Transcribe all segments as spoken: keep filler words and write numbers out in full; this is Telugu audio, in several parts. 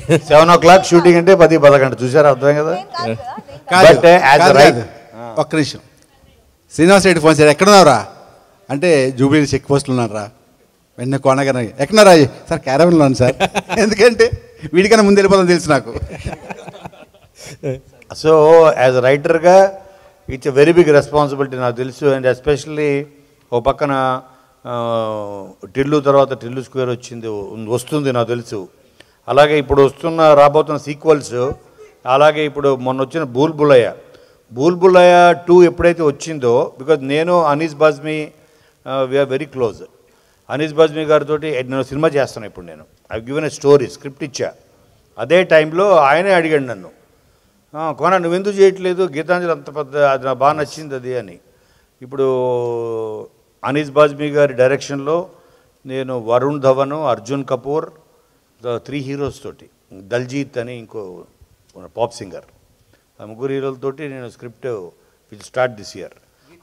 సెవెన్ ఓ క్లాక్ షూటింగ్ అంటే పది పదకొండు చూసారా, అర్థం కదా. ఒక్క నిమిషం, శ్రీనివాస్ రెడ్డి ఫోన్ సార్ ఎక్కడున్నారా అంటే జూబ్లీ చెక్ పోస్టులు ఉన్నారా, వెన్న కోనగానే ఎక్కడున్నారా సార్ క్యారవన్లో ఉన్నాను సార్, ఎందుకంటే వీడికన్నా ముందు వెళ్ళిపోతాం తెలుసు నాకు. సో యాజ్ రైటర్గా it's a very big responsibility నాకు తెలుసు. అండ్ ఎస్పెషల్లీ ఓ పక్కన టిల్లు తర్వాత టిల్లు స్క్వేర్ వచ్చింది వస్తుంది నాకు తెలుసు. అలాగే ఇప్పుడు వస్తున్న రాబోతున్న సీక్వెల్స్, అలాగే ఇప్పుడు మొన్న వచ్చిన bool Bhulaiyaa bool Bhulaiyaa two ఎప్పుడైతే వచ్చిందో, బికాజ్ నేను Anees Bazmee we are very close. Anees Bazmee గారితో నేను సినిమా చేస్తాను ఇప్పుడు. నేను I given a story script ఇచ్చా. అదే టైంలో ఆయనే అడిగాడు నన్ను, కోన నువ్వెందుకు చేయట్లేదు, గీతాంజలి అంత పెద్ద అది నాకు బాగా నచ్చింది అది అని. ఇప్పుడు అనీస్ బాజ్మీ గారి డైరెక్షన్లో నేను వరుణ్ ధవన్, అర్జున్ కపూర్, త్రీ హీరోస్ తోటి, దల్జీత్ అని ఇంకో పాప్ సింగర్, ఆ ముగ్గురు హీరోలతోటి నేను script will start this year.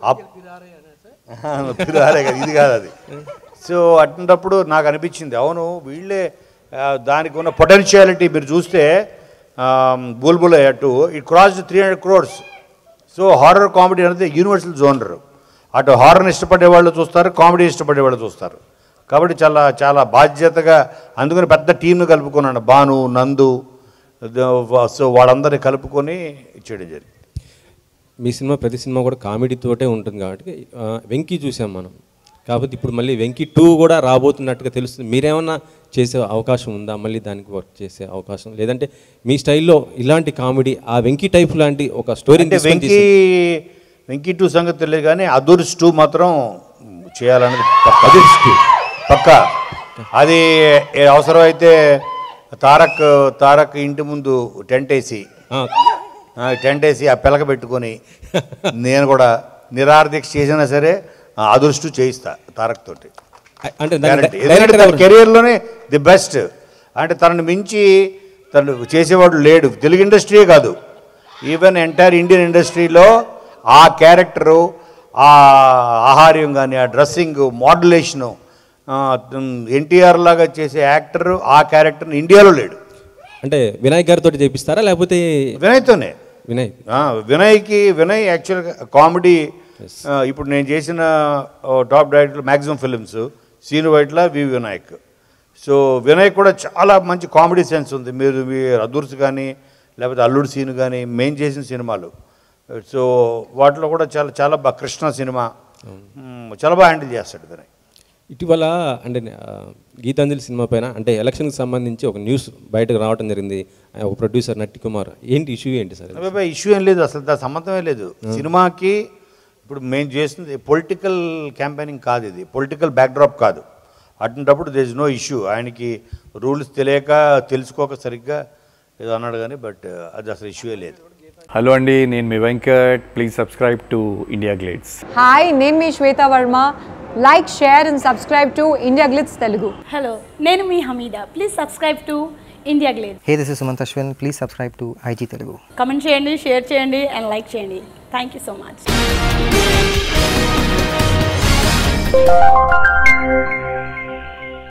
పిరారే కదా, ఇది కాదు అది. సో అటువంటిప్పుడు నాకు అనిపించింది, అవును వీళ్ళే దానికి ఉన్న పొటెన్షియాలిటీ మీరు చూస్తే బుల్బుల్ అటు it cross three hundred crores. So horror comedy అనేది యూనివర్సల్ జోనర్. అటు హారర్ని ఇష్టపడే వాళ్ళు చూస్తారు, కామెడీ ఇష్టపడే వాళ్ళు చూస్తారు. కాబట్టి చాలా చాలా బాధ్యతగా అందుకని పెద్ద టీంను కలుపుకున్నాను, భాను, నందు, సో వాళ్ళందరినీ కలుపుకొని చేయడం జరిగింది. మీ సినిమా ప్రతి సినిమా కూడా కామెడీతోటే ఉంటుంది కాబట్టి వెంకీ చూసాం మనం, కాబట్టి ఇప్పుడు మళ్ళీ వెంకీ టూ కూడా రాబోతున్నట్టుగా తెలుస్తుంది. మీరేమన్నా చేసే అవకాశం ఉందా, మళ్ళీ దానికి వర్క్ చేసే అవకాశం, లేదంటే మీ స్టైల్లో ఇలాంటి కామెడీ ఆ వెంకీ టైప్ లాంటి ఒక స్టోరీ? వెంకీ వెంకీ టూ సంగతి తెలియదు కానీ అదుర్స్ టూ మాత్రం చేయాలన్నది అదుర్స్ టూ పక్కా. అది అవసరమైతే తారక్ తారక్ ఇంటి ముందు టెంట్ వేసి టెంట్ వేసి ఆ పిలక పెట్టుకొని నేను కూడా నిరార్థిక చేసినా సరే అదృష్టు చేయిస్తా తారక్ తోటి. అంటే కెరియర్లోనే ది బెస్ట్. అంటే తనని మించి తను చేసేవాడు లేడు, తెలుగు ఇండస్ట్రీయే కాదు, ఈవెన్ ఎంటైర్ ఇండియన్ ఇండస్ట్రీలో ఆ క్యారెక్టరు, ఆ ఆహార్యం కానీ, ఆ డ్రెస్సింగ్, మోడ్యులేషను, ఎన్టీఆర్ లాగా చేసే యాక్టర్ ఆ క్యారెక్టర్ని ఇండియాలో లేడు. అంటే వినాయక్ గారితో చేపిస్తారా లేకపోతే? వినయ్తోనే. వినయ్ వినయ్కి వినయ్ యాక్చువల్గా కామెడీ ఇప్పుడు నేను చేసిన top director maximum films Seenu Vaitla, V Vinayak. So Vinay కూడా చాలా మంచి కామెడీ సెన్స్ ఉంది. మీరు మీ అదుర్స్ కానీ లేకపోతే అల్లుడు సీను కానీ మేము చేసిన సినిమాలు, సో వాటిలో కూడా చాలా చాలా బాగా కృష్ణ సినిమా చాలా బాగా హ్యాండిల్ చేస్తాడు వినయ్. ఇటీవల అంటే గీతాంజలి సినిమా పైన అంటే ఎలక్షన్కి సంబంధించి ఒక న్యూస్ బయటకు రావడం జరిగింది. ఒక ప్రొడ్యూసర్ నట్టి కుమార్, ఏంటి ఇష్యూ ఏంటి సార్? అబ్బాయి ఇష్యూ ఏం లేదు, అసలు దాని సంబంధమే లేదు సినిమాకి. ఇప్పుడు మేము చేస్తుంది పొలిటికల్ క్యాంపెయినింగ్ కాదు, ఇది పొలిటికల్ బ్యాక్డ్రాప్ కాదు. అటువంటిప్పుడు దేర్ ఇస్ నో ఇష్యూ. ఆయనకి రూల్స్ తెలియక తెలుసుకోక సరిగ్గా ఏదో అన్నాడు కానీ, బట్ అది అసలు ఇష్యూయే లేదు. హలో అండి, నేను మీ Venkat. Please subscribe to India Glitz. Hi, నేను మీ Shweta Varma. Like, share and subscribe to India Glitz Telugu. Hello, నేను మీ Hameeda. Please subscribe to India Glitz. Hey, this is Sumanth Ashwin. Please subscribe to IG Telugu. Comment చేయండి, షేర్ చేయండి అండ్ లైక్ చేయండి. Thank you so much.